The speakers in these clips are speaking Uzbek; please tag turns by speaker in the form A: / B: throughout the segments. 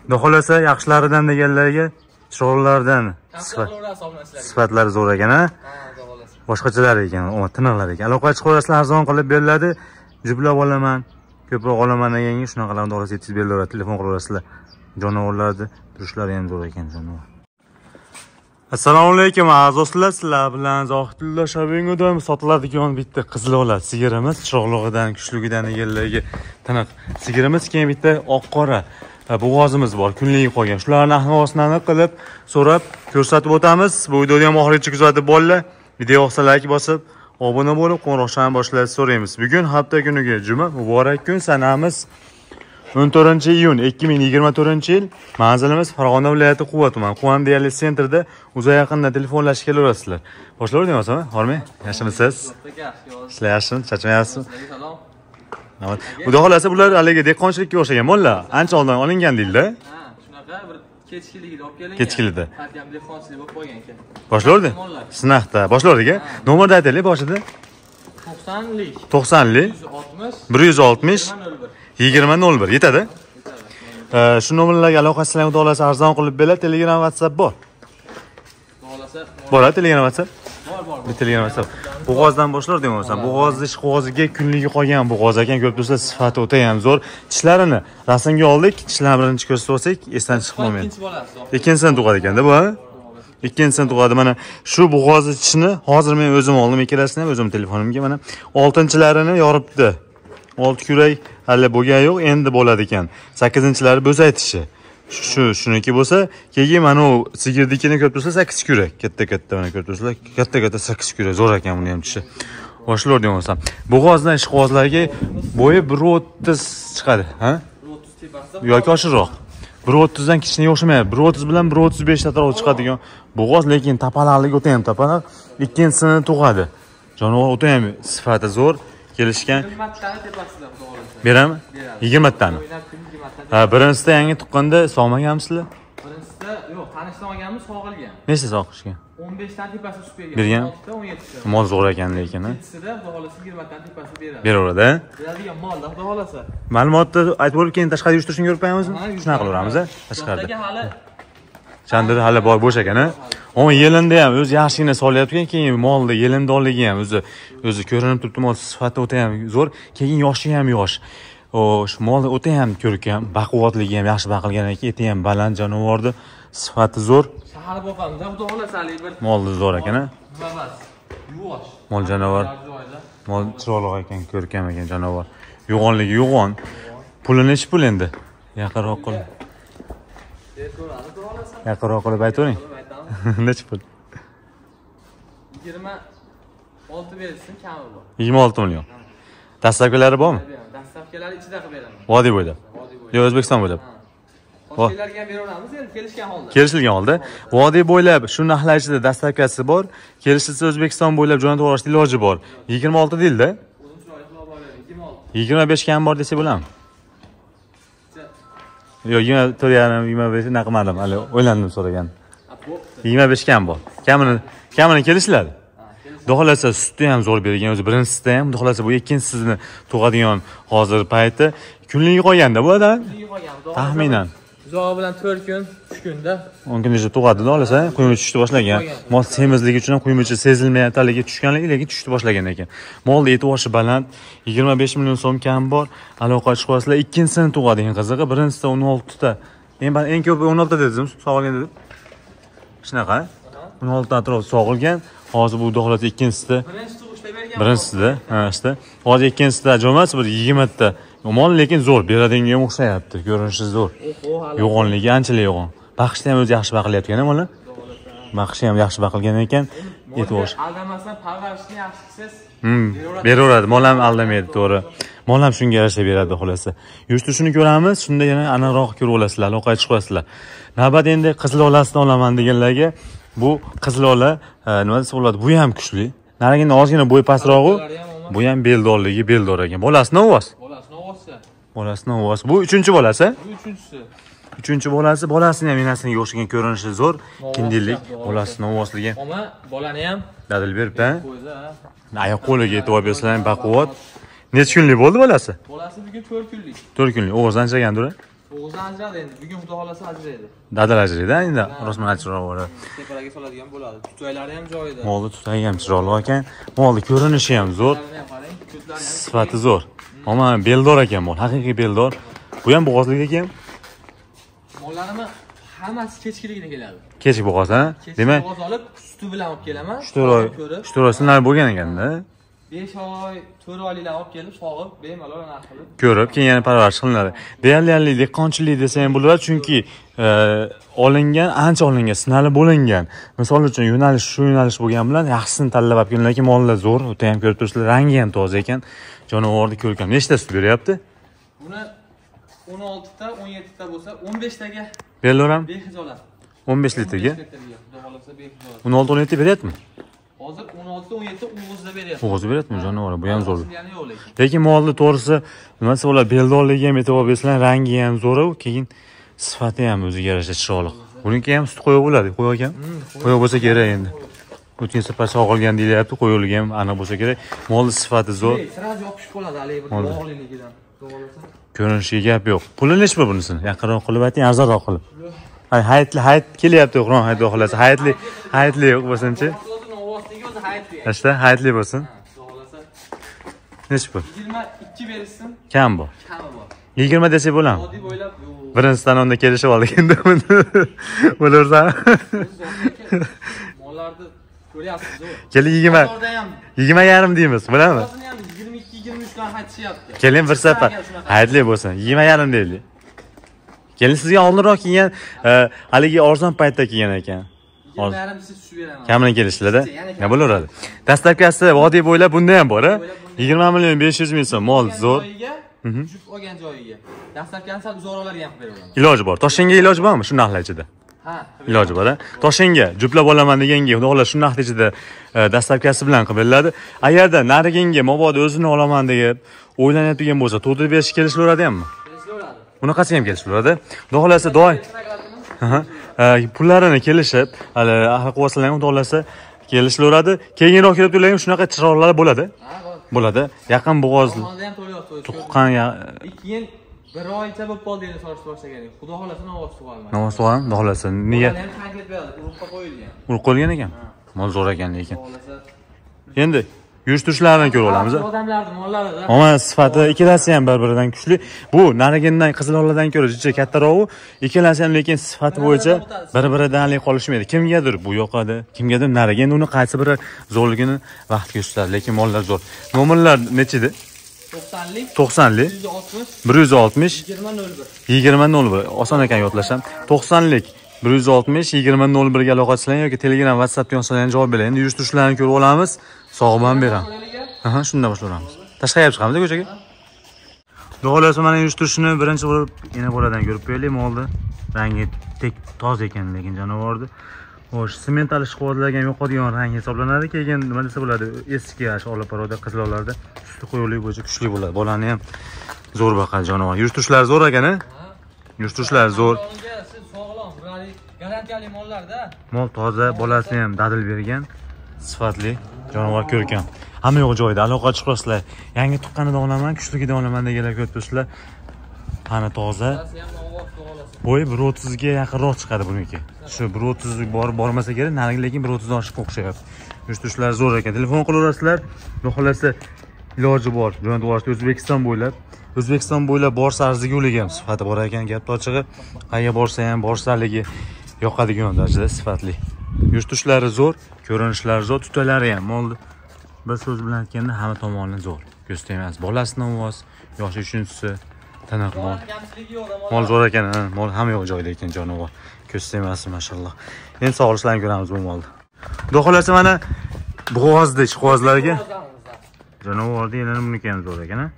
A: Xohlasa yaxshilaridan deganlarga chiroqlardan sifatlari zo'r ekan, ha? Boshqachalar ekan, tiniqlar ekan. Aloqa chiqarasizlar, arzon qilib beriladi. Juplab olaman, ko'proq olaman deganga shunaqalarni to'g'risi yetkazib beriladi. Telefon qilaverasizlar. Jonivorlarni turishlari ham zo'r ekan, jonivor. Assalomu alaykum azizlar, sizlar bilan Zohidullo Shabingo'da sotiladigan bitta qizlola sigirimiz, chiroqlig'idan, kuchligidan deganlarga tiniq. Sigirimiz keyin bitta oq qora bo'g'ozimiz bor, kunlik qolgan. Shularni ahvolini aniq qilib, so'rab ko'rsatib o'tamiz. Bu videoni ham oxirigacha kuzatib bo'linglar. Video yoqsa like bosib, obuna bo'lib, qo'ng'iroqdan boshlashni so'raymiz. Bugun hafta kuniga juma, muborak kun, sanamiz 14-iyun 2024-yil. Manzilimiz Farg'ona viloyati Quva tuman, Quvan deyarli sentrda, o'za yaqinda telefonlashib kelaverasizlar. Boshlayverdik o'zimi? Hormi? Yaxshimisiz? Sizlar yaxshimi? Charchamayapsizmi? Xudo xolasa bular haliga dehqonchilikka o'xshagan mollar. Ancha oldin olingan deydi-da.
B: Ha, shunaqa bir kechkiligida olib kelingan.
A: Kechkiligida.
B: Qat'iyam dehqonchilik bo'lib qolgan ekan.
A: Boshlardi? Sinaqda. Boshlardik-a? Nomerni aytaylik boshida.
B: 90lik.
A: 90lik 160 2001 yetadi. Shu nomerlarga aloqa qilsanglar, xudo xolasa arzon qilib beradi. Telegram, WhatsApp bor. Bor, Telegram, WhatsApp. Bor. Telegram, WhatsApp. Bo'g'ozdan boshlar deyman. Bo'g'ozni ish qog'oziga kunligi qolgan bo'g'oz ekan, ko'p tursa sifati o'ta ham zo'r. Tishlarini rasmga oldik, tishlarini birinchi ko'rsatib olsak, esdan chiqib qolmaydi. Ikkinchisini tug'adi ekanda bu, ha? Ikkinchisini tug'adi. Mana shu bo'g'ozni tishini hozir men o'zim oldim, ikkalasini ham o'zim telefonimga mana 6-chilarini yoribdi. 6 kurak hali bo'lgan yo'q, endi bo'ladi ekan. 8-chilari bo'zaytishi. Shuniki bo'lsa, keyin mana u sigirnikini ko'p tursa 8 kurak, katta-katta mana ko'rib tursalar, katta-katta 8 kurak zo'r ekan buni ham tishi. Boshlar demasam. Bo'g'ozdan ish qog'ozlarga bo'yi 1.30 chiqadi, ha? 1.30 tepasi yoki oshiqroq. 1.30 dan kichkinaga o'xshamaydi. 1.30 bilan 1.35 atrofida chiqadigan bo'g'oz, lekin tapalaqligi o'ta ham tapalaq. Ikkinchisini tug'adi. Jonivor o'ta ham sifati zo'r, kelishgan. 20 tani tepasida to'g'risi. Berami? 20 tani. Ha, birinchisida yangi tuqqanda sog'maganmisizlar? Birinchisida yo'q, tanishtirmaganmiz, sog'ilgan. Nechta sog'ishgan? 15 tan tepasi tushib bergan. 17 ta. Mol zo'r ekan lekin, ha. Ikkinchisida xudo xolasa 20 tan tepasi beradi. Beraveradi, ha? Beradigan molda xudo xolasa. Ma'lumotni aytib bo'lib, keyin tashqari yurishtirishni ko'rib qo'yamizmi? Shunaqa qilaveramiz, ha? Tashqarida. Chandir hali bor bo'sh ekan, ha? O'n yelinda ham o'zi yaxshigina solyapti, keyin molda yelindorligi ham o'zi ko'rinib turibdi, mol sifati o'ta ham zo'r, keyin yoshi ham yosh. Shu molda o'ta ham ko'rkam, baquvvatligi ham yaxshi baqilgan ekan, eti ham baland, jonivorni sifati zo'r. Shahar boqamiz, xudo xolasa bir molni zo'r ekan, ha? Yuvosh. Mol jonivor. Mol chiroqli ekan, ko'rkam ekan jonivor. Yo'g'onligi yo'g'on. Puli nechi pul endi? Yaqinroq qil. Yaqinroq qilib aytavering. Nechi pul? 26 berilsin, kami bor. 26 million. Dastlabkilari bormi? Dastlabkilari ichida qilib beraman. Vodiy bo'ylab. Yo, O'zbekiston bo'ylab. Boshqalarga ham beraveramiz, endi kelishgan holda. Kelishilgan holda. Vodiy bo'ylab shu narxlar ichida dastlabkasi bor. Kelishilsa O'zbekiston bo'ylab jo'natib yuborishning iloji bor. 26 deyildi. 25 kam bor desa bo'ladimi? Yo'q, 24,25 naqmadim, hali o'ylandim so'ragan. 25 kam bor. Kamini kelishiladi. Xudo sutni ham zo'r bergan, o'zi birinchisida ham, xudo bu ikkinchisini tug'adigan hozir payti kunligi qolganda bu-da. Taxminan. Zo'r bilan 4 kun, 3 kunda. 10 kungacha tug'adi, xudo quymi tushishni boshlagan. Mol semizligi uchun ham quymichi sezilmayotganligi tushganligi, lekin tushishni boshlagan ekan. Molda eti boshi baland, 25 million so'm kam bor. Aloqa chiqasizlar, ikkinchisini tug'adigan qizig'i, birinchisida 16 ta. Eng ko'pi 16 ta dedim, sog'ilgan dedim. Shunaqa. 16 ta atrof sog'ilgan. Hozir bu xolos ikkinchisida. Birinchisida, ha, işte. Hozir ikkinchisida jo'mas bir 20 ta. Mol lekin zo'r, beradiganga o'xshayapti, ko'rinishi zo'r. Yo'g'onligi anchalik yo'g'on. Baqishda ham o'zi yaxshi baqilyapti-kan, mola. Baqishi ham yaxshi baqilgan ekan. E'tibor. Aldamasdan parvarishni yaxshi qilsangiz, beraveradi. Mol ham aldamaydi, to'g'ri. Mol ham shunga yarasha beradi xolasa. Yurishtirishini ko'ramiz, shunda yana aniqroq ko'rib olasizlar, aloqaga chiqib olasizlar. Navbat endi qizil olasini olaman deganlarga, bu qizil ola nima desa bo'ladi, bu ham kuchli. Narigini ozgina bo'y pastroq-u, bu ham beldorligi beldor ekan. Bolasini o'voz. Bolasini o'voz. Bu 3-bolasi? Bu 3-chisi. 3-bolasi, bolasini ham enasiga o'xshagan ko'rinishi zo'r, kindillik, bolasini o'vozligi. Ammo bolani ham dadil berib-da. Oyoq qo'liga e'tibor bersalaring, baquvvat. Necha kunlik bo'ldi bolasi? Bolasi bugun 4 kunlik. 4 kunlik. O'g'izdan chagandir.
B: O'g'izdan ajradi endi. Bugun xudo xolasa ajraydi.
A: Dadil ajraydi endi. Rosman ajroq bo'ladi.
B: Teparaga soladigan bo'ladi. Tutaylari ham joyida.
A: Molni tutayi ham chiroyli ekan. Molni ko'rinishi ham zo'r. Sifati zo'r. Ammo beldor ekan mol, haqiqiy beldor. Bu ham bo'g'ozlik ekan.
B: Mollarimni hammasi kechkiligida keladi.
A: Kechki bo'g'oz, ha? Demak,
B: bo'g'oz olib, suti bilan olib kelaman.
A: 3 oy sinab bo'lgan ekanda.
B: 5 oy, 4 oyliklar olib kelib, sog'ib, bemalol narx qilib.
A: Ko'rib, keyin yana parvarish qilinadi. Deyarli dehqonchilik desa ham bo'ladi, chunki olingan, ancha olingan, sinalib bo'lingan. Misol uchun yo'nalish shu yo'nalish bo'lgan bilan yaxshisini tanlab olib kelingan, lekin mollar zo'r, o'ta ham ko'rib turibsizlar, rangi ham toza ekan. Jonivorni ko'rkam. Nechta sut beryapti?
B: Buni 16 ta, 17 ta bo'lsa, 15 taga
A: Beloram
B: bexijolat.
A: 15 litrga.
B: Xudo xolasa bexijolat.
A: 16-17 beryaptimi?
B: Hozir 16 ta, 17 ta o'g'izda beryapti.
A: O'g'izda beryaptimi jonivor? Bu ham zo'r.
B: Yani yo'q lekin.
A: Lekin molni to'g'risi, nimasi bo'ladi, beldorligi ham e'tibor bersanglar, rangi ham zo'r, keyin sifati ham o'ziga yarasha chiroyli. Buniki ham sut qo'yib bo'ladi, qo'y ekan. Qo'yib bo'lsa kerak endi. O'tgan safar sog'ilgan deyilyapti, qo'yiligi ham aniq bo'lsa kerak. Molni sifati zo'r.
B: Siraj yopishib qoladi hali bir bog'liligidan.
A: Ko'rinishiga gap yo'q. Puli nechmi bunisini? Yaqinroq qilib ayting, arzonroq qilib. Hayit kelyapti, Qur'on hayit xohlasa. Hayitli yo'q bo'lsin-chi. Ashta hayitli bo'lsin. Nech pul?
B: 22 berishsin.
A: Kam bu.
B: Kami bor.
A: 20 desak bo'ladimi?
B: Oddiy bo'ylab
A: Birinchidan onda kelishib oldik endi buni. Bo'larsan.
B: mollarni ko'ryapsiz ku.
A: Keling 20 yarim deymiz, bilami?
B: 22-23 dan qaytishyapti.
A: Keling bir safar hayitli bo'lsin. 20 yarim deylik. Keling sizga oldinroq kelgan, haligi arzon paytda kelgan ekan.
B: 20 yarim siz tushib beraman.
A: Kamini kelishlarda nima bo'laveradi? Dastlabkasi vodiy bo'ylab bunda ham bor, 20 million 500 ming so'm mol zo'r.
B: Tushib olgan joyiga. Dastlabkani sal uzoqlarga ham qilib beraman.
A: Iloji bor. Toshkentga iloji bormi shu narxlar ichida?
B: Ha,
A: iloji bor, Toshkentga juplab olaman deganga, xudo xohlasa shu narx ichida dastlabkasi bilan qilib beriladi. Agarda nariginga mabodo o'zini olaman deb o'ylanayotgan bo'lsa, to'g'ri berish kelishaveradimi?
B: kelishaveradi.
A: Bunaqasi ham kelishaveradi. Xudo xohlasa doim pullarini kelishib, hali ahli quvvatlarning xudo xohlasa kelishaveradi. Keyinroq kelib turlarga shunaqa chiroqlar bo'ladi. Bo'ladi. Yaqin bo'g'ozli. Tuqqan
B: keyin bir oycha bo'lib qoldi endi so'rash boshlagan. Xudo xolasa novoz tug'almaydi.
A: Novoz tug'almi? Xudo xohlasa. Niyat
B: ham tanqid beradi, urubqa qo'yilgan.
A: Urib qo'yilgan ekan. Mol zo'r ekan lekin. Endi yurish-turishlarini ko'rib olamiz.
B: Odamlarning mollarida.
A: Ammo sifati ikkalasi ham bir-biridan kuchli. Bu narigindan Qiziloladan ko'ra juda kattaroq. Ikkalasi ham lekin sifati bo'yicha bir-biridan qolishmaydi. Kimgadir bu yoqadi, kimgadir narigi. Endi uni qaysi biri zo'rligini vaqt ko'rsatadi, lekin mollar zo'r. Nomerlar nechida? 90lik 160 2001 oson ekan yodlasham. 90lik 160 2001 ga aloqa qiling yoki Telegram, WhatsApp yozsangiz javob beradi. Endi yurish-turishlarini ko'rib olamiz. Sog'man beraman. Aha, shundan boshlaymiz. Tashqariga chiqamiz ko'chaga. Xudo xolasa mana yurish-turishni birinchi bo'lib yana bo'ladan ko'rib qo'yaylik molni. Rangi toza ekan lekin jonivorni. Xo'sh, sementali ishqibozlarga ham yo'qadigan rang hisoblanadi. Keyin nima desa bo'ladi? Eski Olaparoda, Qizilollarda suti qo'yuvlik bo'yicha kuchli bo'ladi. Bolani ham zo'r boqadi jonivor. Yurish-turishlari zo'r ekan-a? Yurish-turishlari zo'r.
B: Sog'lom, garantiyali mollarda.
A: Mol toza, bolasi ham dadil bergan, sifatli, jonivor ko'rkam. Hamma yo'q joyida, aloqa chiqasizlar. Yangi tuqqanidan olaman, kuchligidan olaman deganlar ko'p turibsizlar. Qani toza. Bo'yi 130 ga yaqinroq chiqadi buniki. Shu 130 bormasa kerak, narigi lekin 130 dan oshib o'xshayapti. Yurish-turishlar zo'r ekan. Telefon qilaverasizlar. Xudo xolasa iloji bor. Jo'natib O'zbekiston bo'ylab borsa arzigulik ham sifati bor ekan. Gap ochig'i, qayerga borsa ham borsaligi yoqadigan darajada sifatli. Yurish-turishlari zo'r, ko'rinishlari zo'r, tutalari ham molni bir so'z bilan aytganda hamma tomoni zo'r. Ko'zda emas, bolasidan voz, yoshi uchinchisi taniq mol. Mol zo'r ekan, mol hamma yo'q joyda ekan jonivor. Ko'zda emas, mashalloh. Endi sog'lishlarni ko'ramiz bu molni. Xudo xolasa mana bo'g'ozda ishqibozlarga jonivorni yana buniki ham zo'r ekan-a.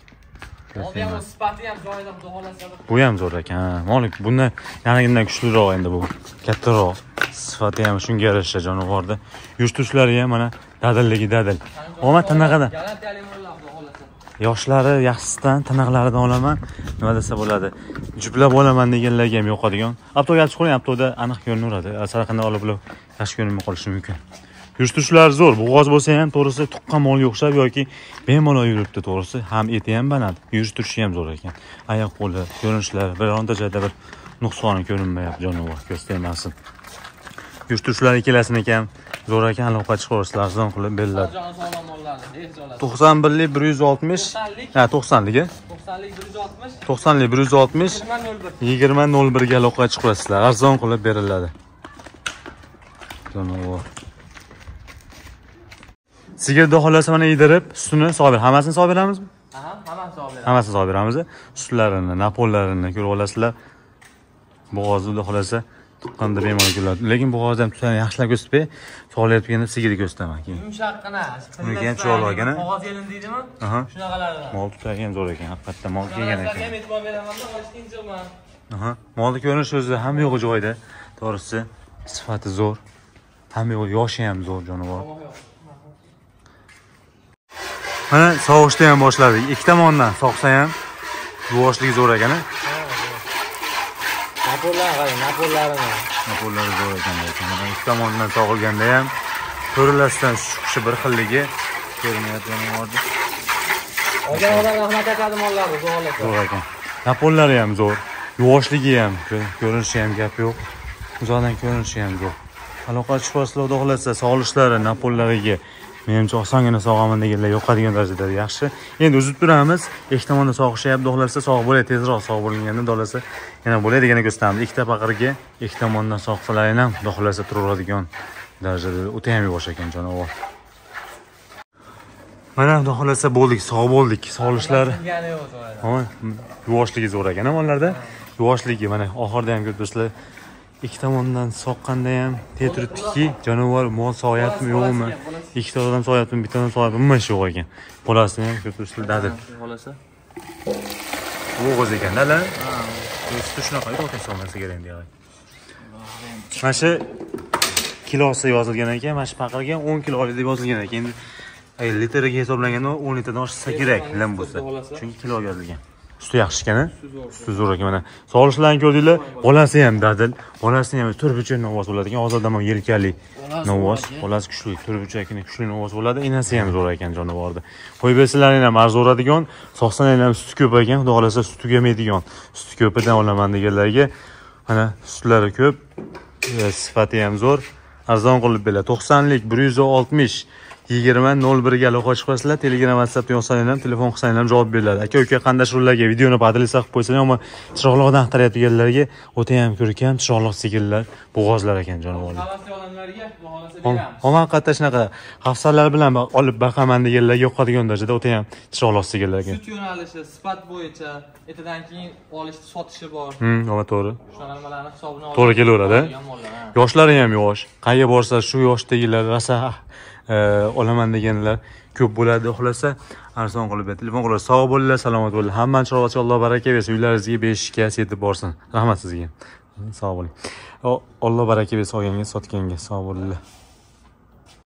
B: Sifati ham joyida, xudo xolasa.
A: Bu ham zo'r ekan. Mol bundan yanigidan kuchliroq endi bu. Kattaroq. Sifati ham shunga yarasha jonivorda. Yurish-turishlari ham mana dadil. Omma tanaqada.
B: Garantiyali mollar, xudo xolasa.
A: Yoshlari yaxshisidan tiniqlaridan olaman. Nima desa bo'ladi? Juplab olaman deganlarga ham yo'qadigan. Aptoga chiqib qo'ying, aptoda aniq ko'rinaveradi. Sal qanday olib yaxshi ko'rinmay qolishi mumkin. Yurishtirishlar zo'r. Bo'g'oz bo'lsa ham to'g'risi tuqqan molga o'xshab yoki bemalol yuribdi to'g'risi. Ham eti ham banat, yurishtirishi ham zo'r ekan. Oyoq qo'li, ko'rinishlar, bironta joyda bir nuqsoni ko'rinmayapti jonivor, ko'z tegmasin. Yurishtirishlar ikkalasini ekan zo'r ekan, aloqa chiqarishlar arzon qilib beriladi. 91lik 160, ha 90lik, 90lik 160, 2001 ga aloqa chiqarasizlar, arzon qilib beriladi. Jonivor. Sigirni xolasi mana yedirib, sutini solib beramiz. Hammasini solib beramizmi?
B: Aha, hammasini solib beramiz.
A: Hammasini solib beramiz. Sutlarini, napollarini ko'rib olasizlar. Bo'g'ozni xolasi tuqqanda bemalol keladi. Lekin bo'g'ozni ham tutani yaxshilab ko'rsatib, solayotganda sigirni ko'rsataman keyin.
B: Yumshaqqina,
A: Unga cho'log'ini.
B: Qog'oz yelin deydimi?
A: Aha.
B: Shunaqalardan.
A: Mol tutgan zo'r ekan, haqiqatdan mol kelgan ekan.
B: Ham e'tibor beraman-da, olishga injiqman.
A: Aha. Molni ko'rinishi o'zi hamma yo'g'i joyida. To'g'risi, sifati zo'r. Hamma yo'g'i yoshi ham zo'r jonivor. Mana sovushda ham boshladik. Ikki tomondan soqsa ham yuvoshligi zo'r ekan. Napollari zo'r ekan. Ikki tomondan sog'ilganda ham ko'rilasidan chiqishi bir xilligi ko'rinyapti jonivorda.
B: Odamlar rahmat aytadi mollarni,
A: zo'r ekan. Napollari ham zo'r, yuvoshligi ham, ko'rinishi ham gap yo'q. Uzoqdan ko'rinishi ham zo'r. Aloqa chiqarishlar xohlasa, sog'lishlari napollariga menimcha osongina sog'aman deganlar yo'qadigan darajada yaxshi. Endi uzib turamiz. Ikki tomonda sog'ishyapti, xohlasa sog' bo'ladi, tezroq sog' bo'lganda xohlasa yana bo'ladi deganini ko'rsatamiz. Ikkita paqirga ikki tomondan sog'salar ham xohlasa turaveradigan darajada o'ta ham yo'q ekan jonivor. Mana xohlasa bo'ldik, sog' bo'ldik. Sog'lishlari. Ha, yuvoshligi zo'r ekan mollarda. Yuvoshligi mana oxirida ham ko'rib turibsizlar. Ikki tomondan soqqanda ham tetrutdiki, jonivor mol sog'yapmi yo'qmi? Ikkita odam sog'yapmi, bittadan sog'yapmi, nima ish yo'q ekan. Bolasini ham ko'rib turibsizlar, dadil.
B: Xolasa.
A: Bo'g'oz ekan-da. Ha. Suti shunaqa yo'q solmasa kerak endi. Mana shu kilosi yozilgan ekan, mana shu paqirga 10 kilo oladi deb yozilgan ekan. Endi litrga hisoblanganda 10 litrdan oshsa kerak, lim bo'lsa. Chunki kilo yozilgan. Suti yaxshi ekan-a? Suti zo'r ekan mana. Sog'lishlarni ko'rdinglar, bolasi ham dadil, bolasi ham turbicha novoz bo'ladi ekan. Hozirda ham yelkali novoz, bolasi kuchli, turbichakini kuchli novoz bo'ladi. Enasi ham zo'r ekan jonivorda. Qo'yib bersalaring ham arzoradigan, soqsalaring ham suti ko'p ekan, xudo xolasa suti kelmaydigan. Suti ko'pidan olaman deganlarga mana sutlari ko'p, sifati ham zo'r. Arzon qilib beradi. 90lik 160 2001 ga aloqa chiqasizlar. Telegram, WhatsApp yozsangiz ham, telefon qilsangiz ham javob beriladi. Aka qanday shurlarga videoni padilisa qilib qo'ysangiz, ammo chiroqlardan axtarayotganlarga o'ta ham ko'rkam chiroqliq sigirlar, bo'g'ozlar ekan jonivorlar.
B: Havasli odamlarga bu holasa beramiz.
A: Haqiqatda shunaqa xavfsizlar bilan olib baqaman deganlarga yo'qadigan darajada o'ta ham chiroqliq sigirlar ekan.
B: Sut yo'nalishi, sifat bo'yicha, etidan keyin olishni sotishi bor.
A: To'g'ri.
B: Shunaqa nimalarni hisobini olib.
A: To'g'ri kelaveradi. Yoshlari ham yosh. Qayerga borsa shu yoshdagilar rosa olaman deganlar ko'p bo'ladi. Xohlasa arzon qilib ber. Telefon qilib sog' bo'linglar, salomat bo'linglar. Hammani chiroqchi Alloh baraka bersin. Uylaringizga beshikka yetib borsin. Rahmat sizga. Sog' bo'ling. Alloh baraka bersin olganga, sotganga. Sog' bo'linglar.